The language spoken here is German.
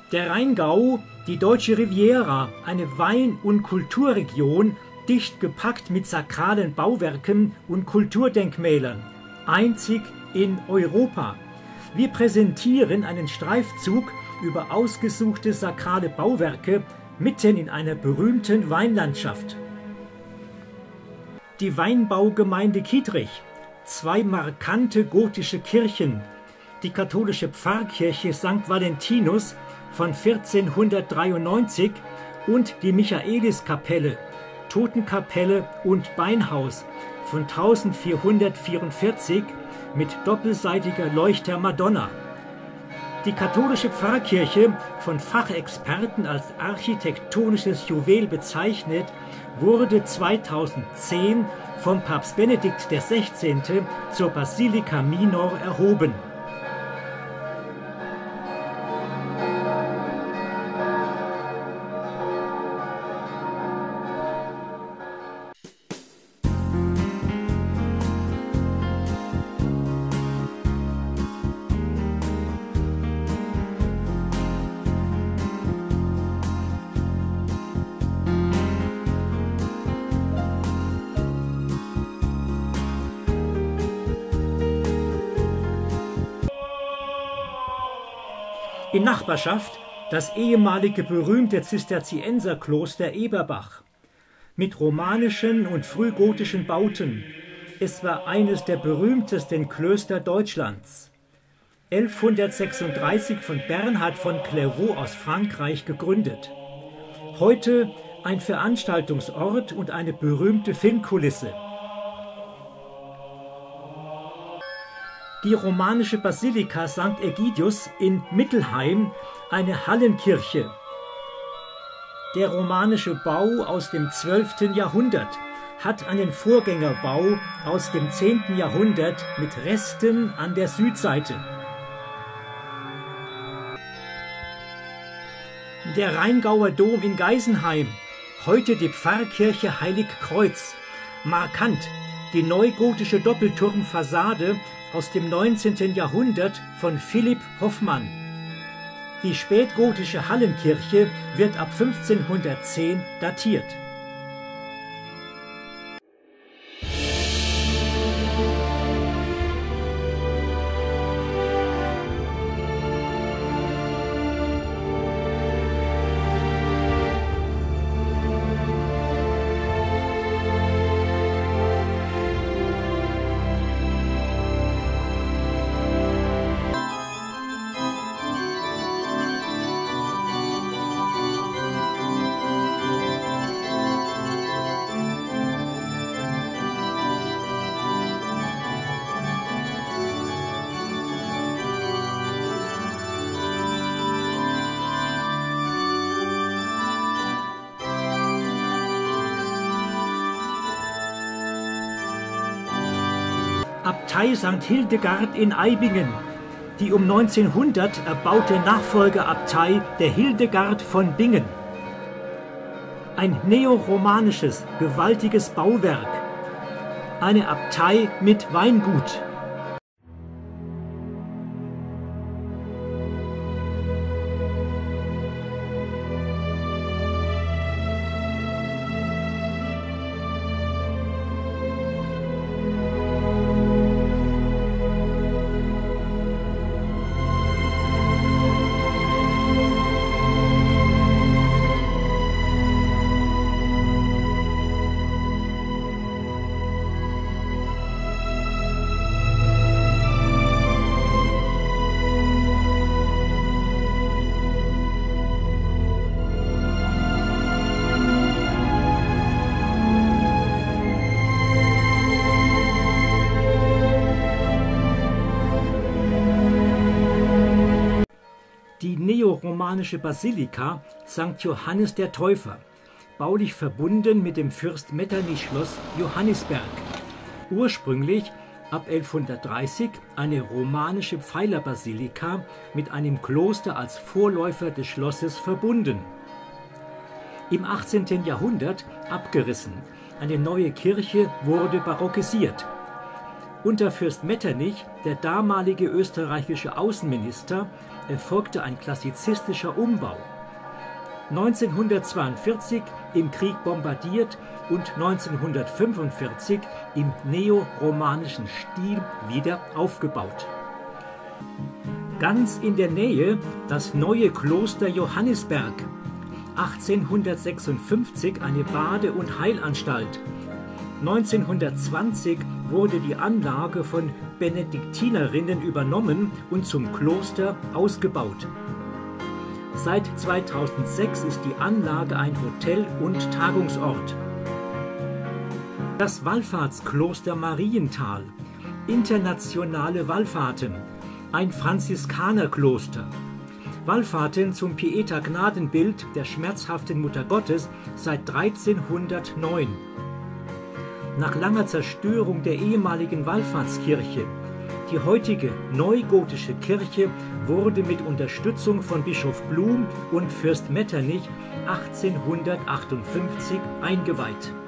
Der Rheingau, die deutsche Riviera, eine Wein- und Kulturregion, dicht gepackt mit sakralen Bauwerken und Kulturdenkmälern, einzig in Europa. Wir präsentieren einen Streifzug über ausgesuchte sakrale Bauwerke mitten in einer berühmten Weinlandschaft. Die Weinbaugemeinde Kietrich, 2 markante gotische Kirchen, die katholische Pfarrkirche St. Valentinus von 1493 und die Michaeliskapelle, Totenkapelle und Beinhaus von 1444 mit doppelseitiger Leuchter Madonna. Die katholische Pfarrkirche, von Fachexperten als architektonisches Juwel bezeichnet, wurde 2010 von Papst Benedikt XVI. Zur Basilica Minor erhoben. In Nachbarschaft das ehemalige berühmte Zisterzienserkloster Eberbach mit romanischen und frühgotischen Bauten. Es war eines der berühmtesten Klöster Deutschlands. 1136 von Bernhard von Clairvaux aus Frankreich gegründet. Heute ein Veranstaltungsort und eine berühmte Filmkulisse. Die romanische Basilika St. Egidius in Mittelheim, eine Hallenkirche. Der romanische Bau aus dem 12. Jahrhundert hat einen Vorgängerbau aus dem 10. Jahrhundert mit Resten an der Südseite. Der Rheingauer Dom in Geisenheim, heute die Pfarrkirche Heiligkreuz. Markant die neugotische Doppelturmfassade aus dem 19. Jahrhundert von Philipp Hoffmann. Die spätgotische Hallenkirche wird ab 1510 datiert. Abtei St. Hildegard in Eibingen, die um 1900 erbaute Nachfolgeabtei der Hildegard von Bingen. Ein neoromanisches, gewaltiges Bauwerk, eine Abtei mit Weingut. Die neoromanische Basilika St. Johannes der Täufer, baulich verbunden mit dem Fürst Metternich-Schloss Johannisberg. Ursprünglich ab 1130 eine romanische Pfeilerbasilika mit einem Kloster als Vorläufer des Schlosses verbunden. Im 18. Jahrhundert abgerissen, eine neue Kirche wurde barockisiert. Unter Fürst Metternich, der damalige österreichische Außenminister, erfolgte ein klassizistischer Umbau. 1942 im Krieg bombardiert und 1945 im neoromanischen Stil wieder aufgebaut. Ganz in der Nähe das neue Kloster Johannisberg, 1856 eine Bade- und Heilanstalt. 1920 wurde die Anlage von Benediktinerinnen übernommen und zum Kloster ausgebaut. Seit 2006 ist die Anlage ein Hotel und Tagungsort. Das Wallfahrtskloster Marienthal, internationale Wallfahrten, ein Franziskanerkloster. Wallfahrten zum Pieta-Gnadenbild der schmerzhaften Mutter Gottes seit 1309. Nach langer Zerstörung der ehemaligen Wallfahrtskirche. Die heutige neugotische Kirche wurde mit Unterstützung von Bischof Blum und Fürst Metternich 1858 eingeweiht.